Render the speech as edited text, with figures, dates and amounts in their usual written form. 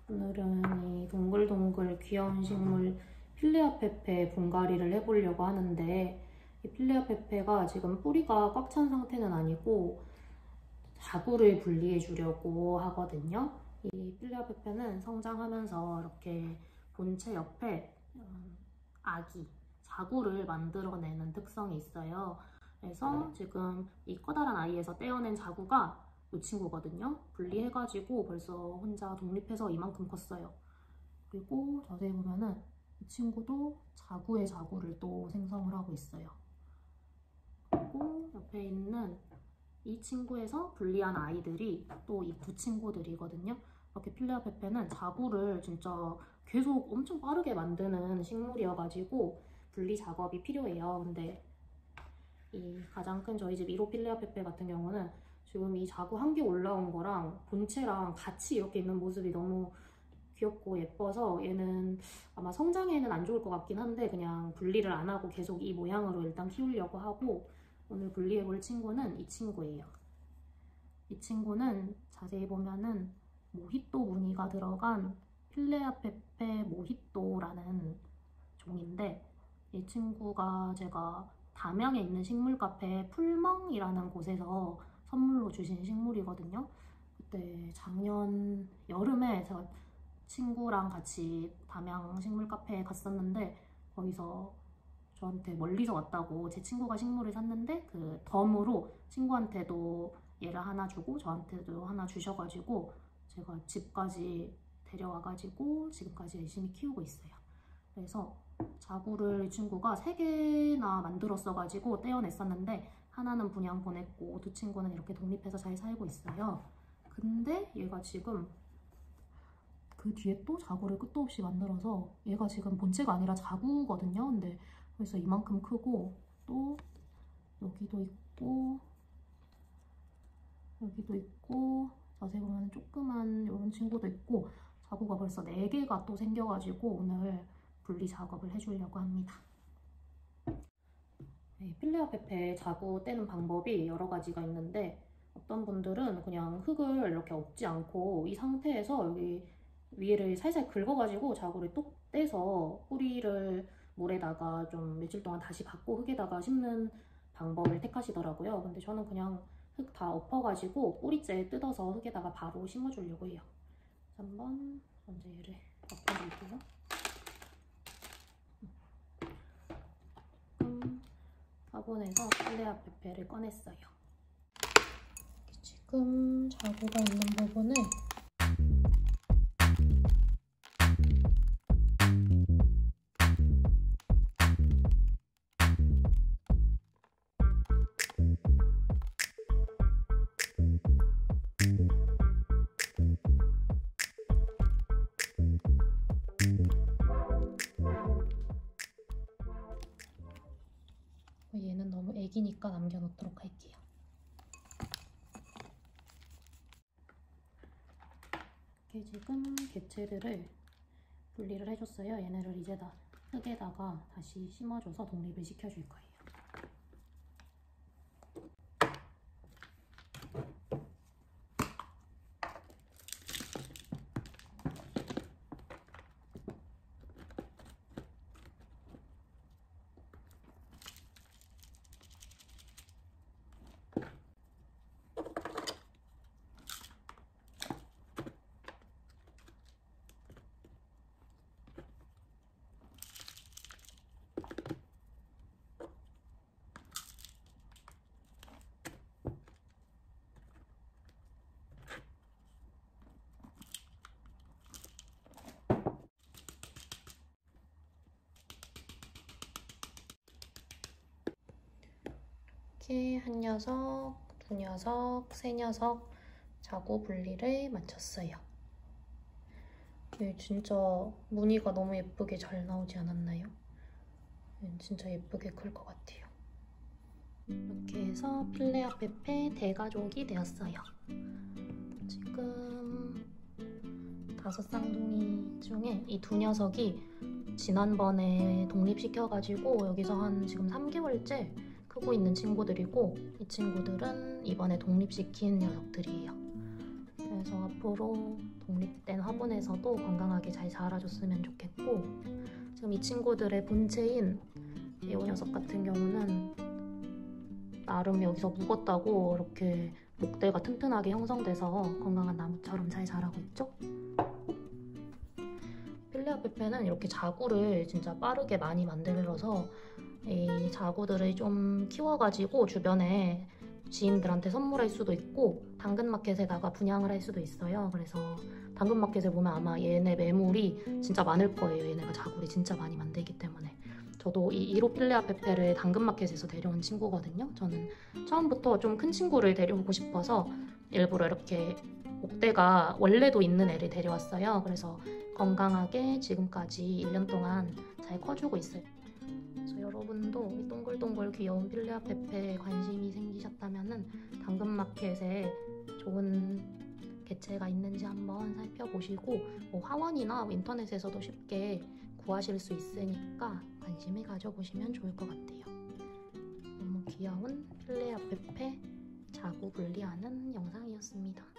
오늘은 이 동글동글 귀여운 식물 필레아 페페 분갈이를 해보려고 하는데, 이 필레아 페페가 지금 뿌리가 꽉 찬 상태는 아니고 자구를 분리해 주려고 하거든요. 이 필레아 페페는 성장하면서 이렇게 본체 옆에 아기 자구를 만들어내는 특성이 있어요. 그래서 지금 이 커다란 아이에서 떼어낸 자구가 이 친구거든요. 분리해가지고 벌써 혼자 독립해서 이만큼 컸어요. 그리고 자세히 보면은 이 친구도 자구의 자구를 또 생성을 하고 있어요. 그리고 옆에 있는 이 친구에서 분리한 아이들이 또 이 두 친구들이거든요. 이렇게 필레아 페페는 자구를 진짜 계속 엄청 빠르게 만드는 식물이어가지고 분리 작업이 필요해요. 근데 이 가장 큰 저희 집 1호 필레아 페페 같은 경우는 지금 이 자구 한 개 올라온 거랑 본체랑 같이 이렇게 있는 모습이 너무 귀엽고 예뻐서 얘는 아마 성장에는 안 좋을 것 같긴 한데 그냥 분리를 안 하고 계속 이 모양으로 일단 키우려고 하고, 오늘 분리해볼 친구는 이 친구예요. 이 친구는 자세히 보면은 모히또 무늬가 들어간 필레아 페페 모히또라는 종인데, 이 친구가 제가 담양에 있는 식물 카페 풀멍이라는 곳에서 선물로 주신 식물이거든요. 그때 작년 여름에 제가 친구랑 같이 담양 식물 카페에 갔었는데, 거기서 저한테 멀리서 왔다고 제 친구가 식물을 샀는데 그 덤으로 친구한테도 얘를 하나 주고 저한테도 하나 주셔가지고 제가 집까지 데려와가지고 지금까지 열심히 키우고 있어요. 그래서 자구를 이 친구가 3개나 만들었어가지고 떼어냈었는데 하나는 분양 보냈고 두 친구는 이렇게 독립해서 잘 살고 있어요. 근데 얘가 지금 그 뒤에 또 자구를 끝도 없이 만들어서 얘가 지금 본체가 아니라 자구거든요. 근데 그래서 이만큼 크고 또 여기도 있고 여기도 있고 자세히 보면 조그만 이런 친구도 있고 자구가 벌써 4개가 또 생겨가지고 오늘 분리 작업을 해주려고 합니다. 네, 필레아 페페 자구 떼는 방법이 여러 가지가 있는데, 어떤 분들은 그냥 흙을 이렇게 엎지 않고 이 상태에서 여기 위에를 살살 긁어가지고 자구를 똑 떼서 뿌리를 물에다가 좀 며칠 동안 다시 받고 흙에다가 심는 방법을 택하시더라고요. 근데 저는 그냥 흙 다 엎어가지고 뿌리째 뜯어서 흙에다가 바로 심어주려고 해요. 한번 먼저 얘를 엎어줄게요. 화분에서 필레아 페페를 꺼냈어요. 지금 자구가 있는 부분을 얘는 너무 애기니까 남겨놓도록 할게요. 이렇게 지금 개체들을 분리를 해줬어요. 얘네를 이제 다 흙에다가 다시 심어줘서 독립을 시켜줄 거예요. 이렇게 한 녀석, 두 녀석, 세 녀석 자구 분리를 마쳤어요. 진짜 무늬가 너무 예쁘게 잘 나오지 않았나요? 진짜 예쁘게 클 것 같아요. 이렇게 해서 필레아 페페 대가족이 되었어요. 지금 5쌍둥이 중에 이 두 녀석이 지난번에 독립시켜가지고 여기서 한 지금 3개월째 크고 있는 친구들이고, 이 친구들은 이번에 독립시킨 녀석들이에요. 그래서 앞으로 독립된 화분에서도 건강하게 잘 자라줬으면 좋겠고, 지금 이 친구들의 본체인 이 녀석 같은 경우는 나름 여기서 묵었다고 이렇게 목대가 튼튼하게 형성돼서 건강한 나무처럼 잘 자라고 있죠? 필리아 페페는 이렇게 자구를 진짜 빠르게 많이 만들어서 이 자구들을 좀 키워가지고 주변에 지인들한테 선물할 수도 있고 당근마켓에다가 분양을 할 수도 있어요. 그래서 당근마켓에 보면 아마 얘네 매물이 진짜 많을 거예요. 얘네가 자구를 진짜 많이 만들기 때문에. 저도 이 1호 필리아 페페를 당근마켓에서 데려온 친구거든요. 저는 처음부터 좀 큰 친구를 데려오고 싶어서 일부러 이렇게 목대가 원래도 있는 애를 데려왔어요. 그래서 건강하게 지금까지 1년 동안 잘 커주고 있어요. 그래서 여러분도 이 동글동글 귀여운 필리아 페페에 관심이 생기셨다면 당근마켓에 좋은 개체가 있는지 한번 살펴보시고 뭐 화원이나 인터넷에서도 쉽게 구하실 수 있으니까 관심을 가져보시면 좋을 것 같아요. 너무 귀여운 필리아 페페 자구 분리하는 영상이었습니다.